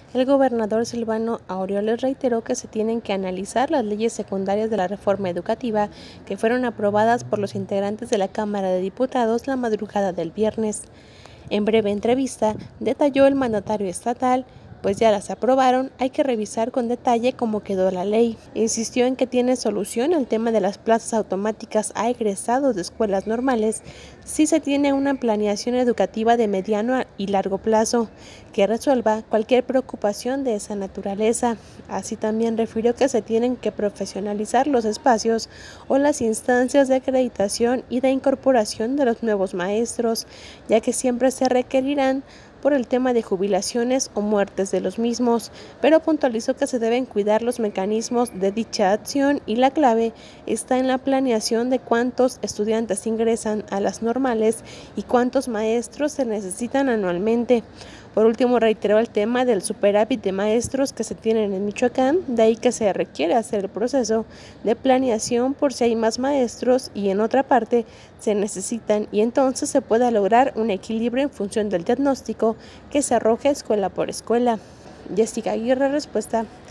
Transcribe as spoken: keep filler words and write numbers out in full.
El gobernador Silvano Aureoles reiteró que se tienen que analizar las leyes secundarias de la reforma educativa que fueron aprobadas por los integrantes de la Cámara de Diputados la madrugada del viernes. En breve entrevista, detalló el mandatario estatal, pues ya las aprobaron, hay que revisar con detalle cómo quedó la ley. Insistió en que tiene solución el tema de las plazas automáticas a egresados de escuelas normales si se tiene una planeación educativa de mediano y largo plazo que resuelva cualquier preocupación de esa naturaleza. Así también refirió que se tienen que profesionalizar los espacios o las instancias de acreditación y de incorporación de los nuevos maestros, ya que siempre se requerirán por el tema de jubilaciones o muertes de los mismos, pero puntualizó que se deben cuidar los mecanismos de dicha acción y la clave está en la planeación de cuántos estudiantes ingresan a las normales y cuántos maestros se necesitan anualmente. Por último, reiteró el tema del superávit de maestros que se tienen en Michoacán, de ahí que se requiere hacer el proceso de planeación por si hay más maestros y en otra parte se necesitan y entonces se pueda lograr un equilibrio en función del diagnóstico que se arroje escuela por escuela. Jessica Aguirre, respuesta.